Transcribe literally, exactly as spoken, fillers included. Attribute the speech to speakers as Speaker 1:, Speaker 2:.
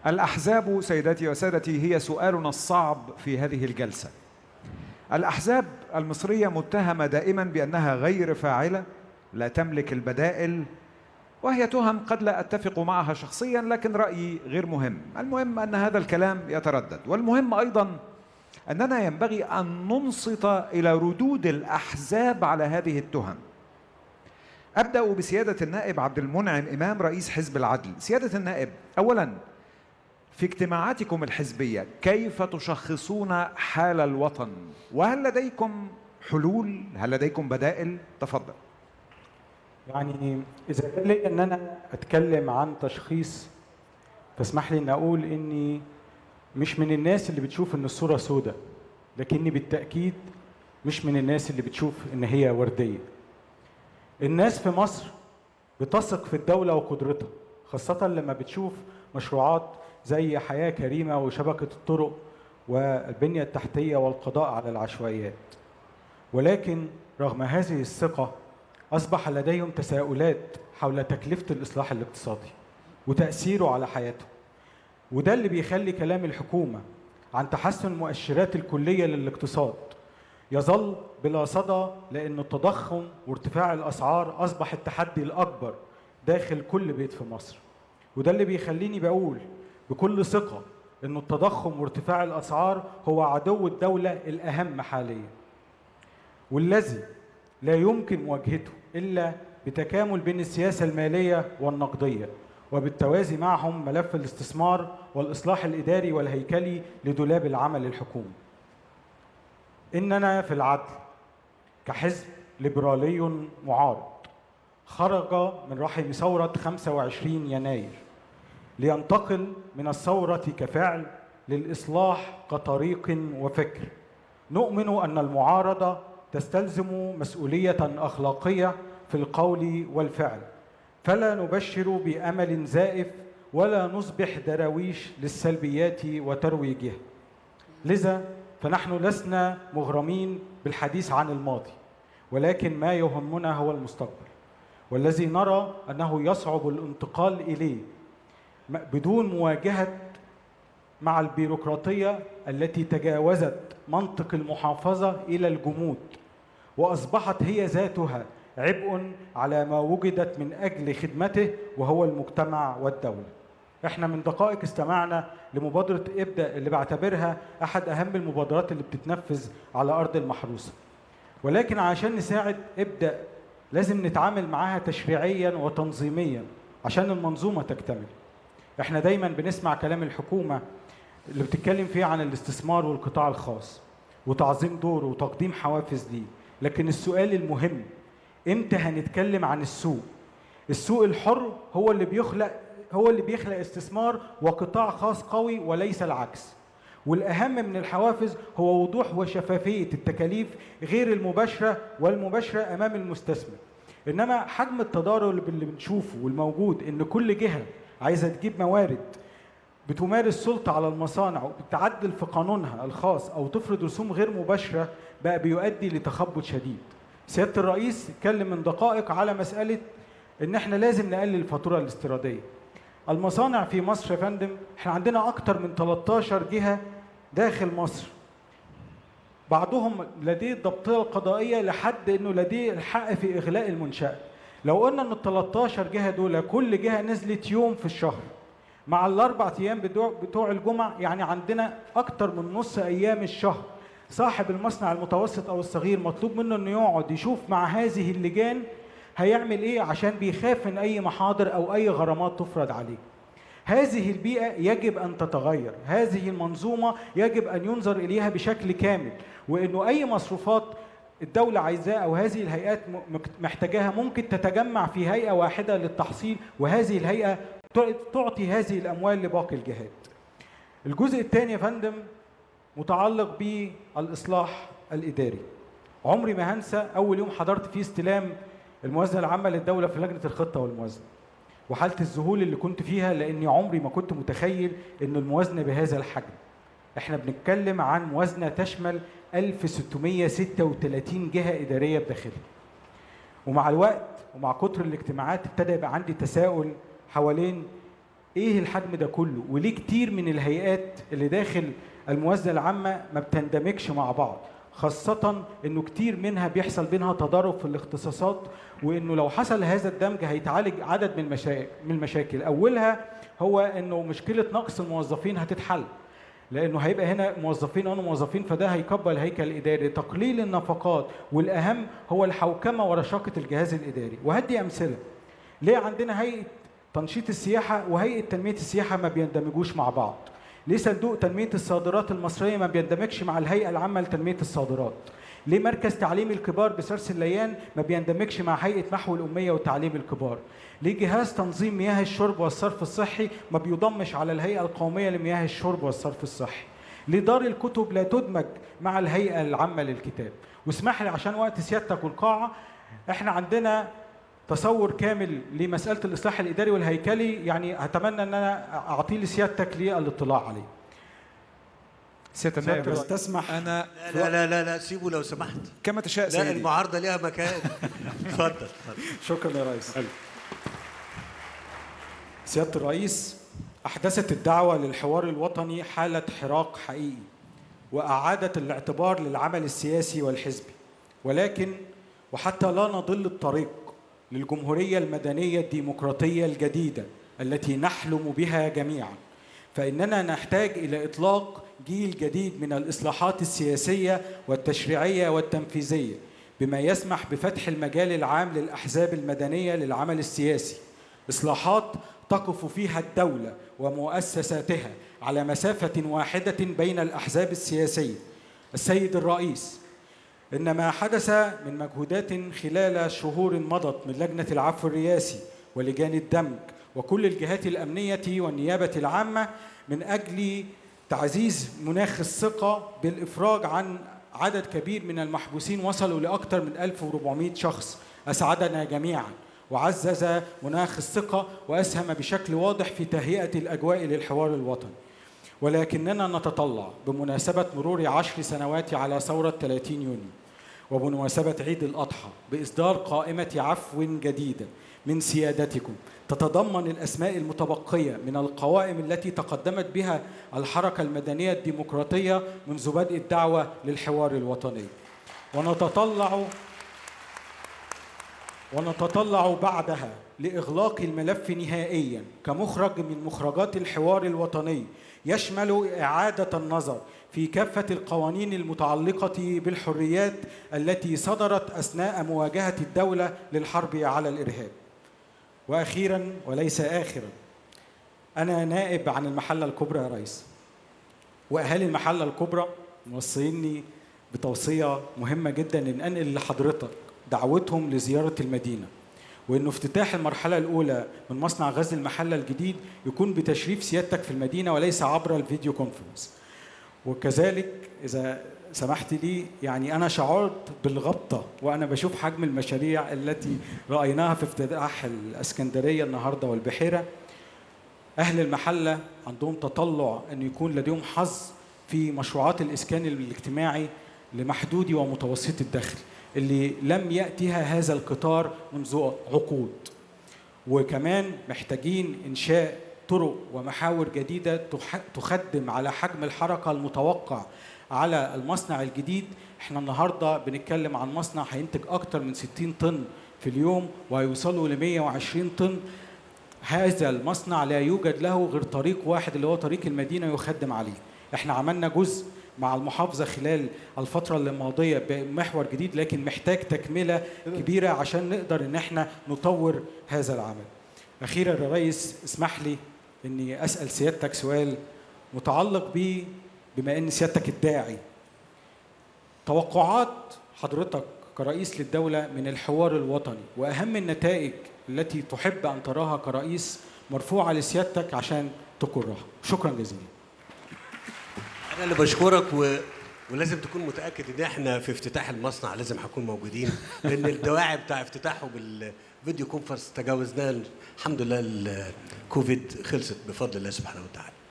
Speaker 1: الأحزاب سيداتي وسادتي هي سؤالنا الصعب في هذه الجلسة. الأحزاب المصرية متهمة دائما بأنها غير فاعلة، لا تملك البدائل، وهي تهم قد لا أتفق معها شخصيا، لكن رأيي غير مهم. المهم أن هذا الكلام يتردد، والمهم أيضا أننا ينبغي أن ننصت إلى ردود الأحزاب على هذه التهم. أبدأ بسيادة النائب عبد المنعم إمام رئيس حزب العدل. سيادة النائب، أولا في اجتماعاتكم الحزبية كيف تشخصون حال الوطن؟ وهل لديكم حلول؟ هل لديكم بدائل؟ تفضل.
Speaker 2: يعني إذا كان لي أن أنا أتكلم عن تشخيص، فاسمح لي أن أقول إني مش من الناس اللي بتشوف إن الصورة سوداء، لكني بالتأكيد مش من الناس اللي بتشوف إن هي وردية. الناس في مصر بتثق في الدولة وقدرتها، خاصة لما بتشوف مشروعات زي حياة كريمة وشبكة الطرق والبنية التحتية والقضاء على العشوائيات. ولكن رغم هذه الثقة أصبح لديهم تساؤلات حول تكلفة الإصلاح الاقتصادي وتأثيره على حياتهم، وده اللي بيخلي كلام الحكومة عن تحسن المؤشرات الكلية للاقتصاد يظل بلا صدى، لأن التضخم وارتفاع الأسعار أصبح التحدي الأكبر داخل كل بيت في مصر. وده اللي بيخليني بقول بكل ثقة أن التضخم وارتفاع الأسعار هو عدو الدولة الأهم حاليا، والذي لا يمكن مواجهته إلا بتكامل بين السياسة المالية والنقدية، وبالتوازي معهم ملف الاستثمار والإصلاح الإداري والهيكلي لدولاب العمل الحكومي. إننا في العدل كحزب ليبرالي معارض خرج من رحم ثورة خمسة وعشرين يناير لينتقل من الثورة كفعل للإصلاح كطريق وفكر. نؤمن أن المعارضة تستلزم مسؤولية أخلاقية في القول والفعل، فلا نبشر بأمل زائف ولا نصبح دراويش للسلبيات وترويجها. لذا فنحن لسنا مغرمين بالحديث عن الماضي، ولكن ما يهمنا هو المستقبل، والذي نرى أنه يصعب الانتقال إليه بدون مواجهة مع البيروقراطية التي تجاوزت منطق المحافظة إلى الجمود، وأصبحت هي ذاتها عبء على ما وجدت من أجل خدمته وهو المجتمع والدولة. احنا من دقائق استمعنا لمبادرة ابدأ اللي بعتبرها أحد أهم المبادرات اللي بتتنفذ على أرض المحروسة، ولكن عشان نساعد ابدأ لازم نتعامل معاها تشريعيا وتنظيميا عشان المنظومة تكتمل. احنا دايما بنسمع كلام الحكومة اللي بتتكلم فيه عن الاستثمار والقطاع الخاص وتعظيم دوره وتقديم حوافز ليه، لكن السؤال المهم امتى هنتكلم عن السوق؟ السوق الحر هو اللي بيخلق هو اللي بيخلق استثمار وقطاع خاص قوي وليس العكس. والأهم من الحوافز هو وضوح وشفافية التكاليف غير المباشرة والمباشرة أمام المستثمر. إنما حجم التضارب اللي بنشوفه والموجود إن كل جهة عايزة تجيب موارد بتمارس سلطة على المصانع وبتعدل في قانونها الخاص أو تفرض رسوم غير مباشرة بقى بيؤدي لتخبط شديد. سيادة الرئيس اتكلم من دقائق على مسألة إن إحنا لازم نقلل الفاتورة الاستيرادية. المصانع في مصر يا فندم إحنا عندنا أكتر من ثلاثة عشر جهة داخل مصر، بعضهم لديه الضبطية القضائية لحد إنه لديه الحق في إغلاق المنشأة. لو قلنا إن ال ثلاثة عشر جهة دول كل جهة نزلت يوم في الشهر مع الأربع أيام بتوع الجمعة، يعني عندنا أكتر من نص أيام الشهر صاحب المصنع المتوسط أو الصغير مطلوب منه إنه يقعد يشوف مع هذه اللجان هيعمل إيه عشان بيخاف من أي محاضر أو أي غرامات تفرض عليه. هذه البيئة يجب أن تتغير، هذه المنظومة يجب أن ينظر إليها بشكل كامل، وإنه أي مصروفات الدولة عايزاها أو هذه الهيئات محتاجاها ممكن تتجمع في هيئة واحدة للتحصيل، وهذه الهيئة تعطي هذه الأموال لباقي الجهات. الجزء الثاني يا فندم متعلق بالإصلاح الإداري. عمري ما هنسى أول يوم حضرت فيه استلام الموازنة العامة للدولة في لجنة الخطة والموازنة، وحالة الذهول اللي كنت فيها لأني عمري ما كنت متخيل إن الموازنة بهذا الحجم. احنا بنتكلم عن موازنة تشمل ألف وستمائة وستة وثلاثين جهة إدارية بداخلها. ومع الوقت ومع كتر الاجتماعات ابتدى يبقى عندي تساؤل حوالين ايه الحجم ده كله؟ وليه كتير من الهيئات اللي داخل الموازنه العامه ما بتندمجش مع بعض، خاصه انه كتير منها بيحصل بينها تضارب في الاختصاصات، وانه لو حصل هذا الدمج هيتعالج عدد من المشاكل من المشاكل اولها هو انه مشكله نقص الموظفين هتتحل، لانه هيبقى هنا موظفين او موظفين، فده هيكبر الهيكل الاداري. تقليل النفقات، والاهم هو الحوكمه ورشاقه الجهاز الاداري. وهدي امثله ليه عندنا هيئه تنشيط السياحه وهيئه تنميه السياحه ما بيندمجوش مع بعض؟ ليه صندوق تنميه الصادرات المصريه ما بيندمجش مع الهيئه العامه لتنميه الصادرات؟ ليه مركز تعليم الكبار بسرس الليان ما بيندمجش مع هيئه محو الاميه وتعليم الكبار؟ ليه جهاز تنظيم مياه الشرب والصرف الصحي ما بيضمش على الهيئه القوميه لمياه الشرب والصرف الصحي؟ ليه دار الكتب لا تدمج مع الهيئه العامه للكتاب؟ واسمح لي عشان وقت سيادتك والقاعه، احنا عندنا تصور كامل لمساله الاصلاح الاداري والهيكلي، يعني هتمنى ان انا اعطيه لسيادتك للاطلاع عليه.
Speaker 1: سيادة النائب
Speaker 3: بس تسمح.
Speaker 1: أنا
Speaker 3: لا لا لا لا سيبه لو سمحت.
Speaker 1: كما تشاء
Speaker 3: لا
Speaker 1: سيدي.
Speaker 3: المعارضة ليها مكان. اتفضل اتفضل.
Speaker 2: شكرا يا ريس.
Speaker 4: سيادة الرئيس، أحدثت الدعوة للحوار الوطني حالة حراك حقيقي، وأعادت الاعتبار للعمل السياسي والحزبي، ولكن وحتى لا نضل الطريق للجمهورية المدنية الديمقراطية الجديدة التي نحلم بها جميعا، فإننا نحتاج إلى إطلاق جيل جديد من الإصلاحات السياسية والتشريعية والتنفيذية، بما يسمح بفتح المجال العام للأحزاب المدنية للعمل السياسي، إصلاحات تقف فيها الدولة ومؤسساتها على مسافة واحدة بين الأحزاب السياسية. السيد الرئيس، إن ما حدث من مجهودات خلال شهور مضت من لجنة العفو الرئاسي ولجان الدمج وكل الجهات الأمنية والنيابة العامة من أجل تعزيز مناخ الثقة بالإفراج عن عدد كبير من المحبوسين وصلوا لأكثر من ألف وأربعمائة شخص، أسعدنا جميعاً وعزز مناخ الثقة وأسهم بشكل واضح في تهيئة الأجواء للحوار الوطني. ولكننا نتطلع بمناسبة مرور عشر سنوات على ثورة ثلاثين يونيو وبمناسبة عيد الأضحى بإصدار قائمة عفو جديدة من سيادتكم تتضمن الأسماء المتبقية من القوائم التي تقدمت بها الحركة المدنية الديمقراطية منذ بدء الدعوة للحوار الوطني. ونتطلع ونتطلع بعدها لإغلاق الملف نهائياً كمخرج من مخرجات الحوار الوطني يشمل إعادة النظر في كافة القوانين المتعلقة بالحريات التي صدرت أثناء مواجهة الدولة للحرب على الإرهاب. وأخيراً وليس آخراً، أنا نائب عن المحلة الكبرى يا ريس، وأهالي المحلة الكبرى موصيني بتوصية مهمة جداً إن أنقل لحضرتك دعوتهم لزيارة المدينة، وإنه افتتاح المرحلة الأولى من مصنع غزل المحلة الجديد يكون بتشريف سيادتك في المدينة وليس عبر الفيديو كونفرنس. وكذلك إذا سمحت لي، يعني أنا شعرت بالغبطة وأنا بشوف حجم المشاريع التي رأيناها في افتتاح الإسكندرية النهاردة والبحيرة. أهل المحلة عندهم تطلع أن يكون لديهم حظ في مشروعات الإسكان الاجتماعي لمحدودي ومتوسط الدخل اللي لم يأتيها هذا القطار منذ عقود، وكمان محتاجين إنشاء طرق ومحاور جديدة تخدم على حجم الحركة المتوقع على المصنع الجديد. احنا النهاردة بنتكلم عن مصنع هينتج أكتر من ستين طن في اليوم ويوصلوا ل مئة وعشرين طن. هذا المصنع لا يوجد له غير طريق واحد اللي هو طريق المدينة يخدم عليه. احنا عملنا جزء مع المحافظة خلال الفترة الماضية بمحور جديد، لكن محتاج تكملة كبيرة عشان نقدر ان احنا نطور هذا العمل. أخيرا يا ريس، اسمح لي اني أسأل سيادتك سؤال متعلق به، بما ان سيادتك الداعي. توقعات حضرتك كرئيس للدولة من الحوار الوطني وأهم النتائج التي تحب أن تراها كرئيس مرفوعة لسيادتك عشان تقرها. شكرا جزيلا.
Speaker 3: أنا اللي بشكرك و... ولازم تكون متأكد إن إحنا في افتتاح المصنع لازم هنكون موجودين، لأن الدواعي بتاع افتتاحه بالفيديو كونفرنس تجاوزناه الحمد لله. الكوفيد خلصت بفضل الله سبحانه وتعالى.